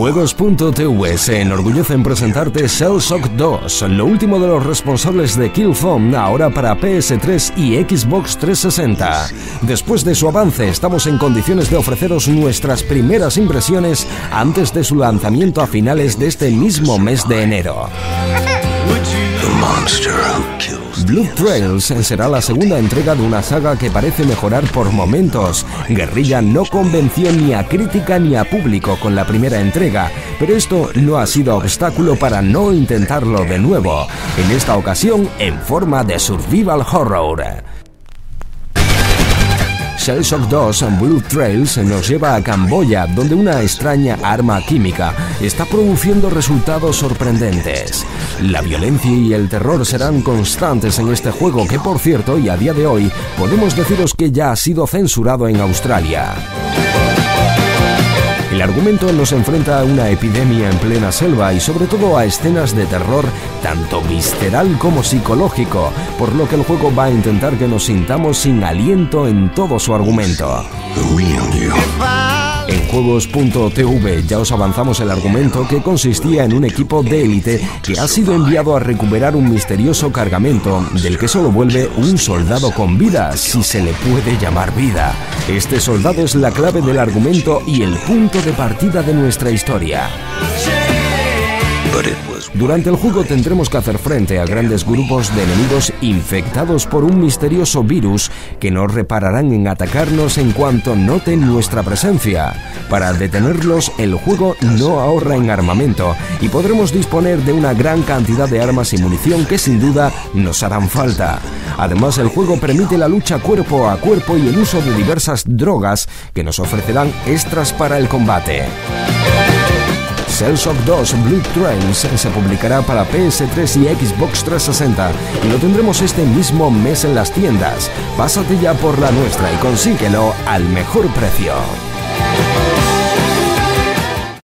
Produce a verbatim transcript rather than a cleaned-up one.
Juegos punto t v se enorgullece en presentarte Shell Shock dos, lo último de los responsables de Killzone, ahora para P S tres y Xbox trescientos sesenta. Después de su avance, estamos en condiciones de ofreceros nuestras primeras impresiones antes de su lanzamiento a finales de este mismo mes de enero. Blood Trails será la segunda entrega de una saga que parece mejorar por momentos. Guerrilla no convenció ni a crítica ni a público con la primera entrega, pero esto no ha sido obstáculo para no intentarlo de nuevo, en esta ocasión en forma de survival horror. Shell Shock dos Blood Trails nos lleva a Camboya, donde una extraña arma química está produciendo resultados sorprendentes. La violencia y el terror serán constantes en este juego que, por cierto, y a día de hoy, podemos deciros que ya ha sido censurado en Australia. El argumento nos enfrenta a una epidemia en plena selva y sobre todo a escenas de terror tanto visceral como psicológico, por lo que el juego va a intentar que nos sintamos sin aliento en todo su argumento. En Juegos punto t v ya os avanzamos el argumento, que consistía en un equipo de élite que ha sido enviado a recuperar un misterioso cargamento del que solo vuelve un soldado con vida, si se le puede llamar vida. Este soldado es la clave del argumento y el punto de partida de nuestra historia. Durante el juego tendremos que hacer frente a grandes grupos de enemigos infectados por un misterioso virus que no repararán en atacarnos en cuanto noten nuestra presencia. Para detenerlos, el juego no ahorra en armamento y podremos disponer de una gran cantidad de armas y munición que sin duda nos harán falta. Además, el juego permite la lucha cuerpo a cuerpo y el uso de diversas drogas que nos ofrecerán extras para el combate. Shell Shock dos Blood Trails se publicará para P S tres y Xbox trescientos sesenta y lo tendremos este mismo mes en las tiendas. Pásate ya por la nuestra y consíguelo al mejor precio.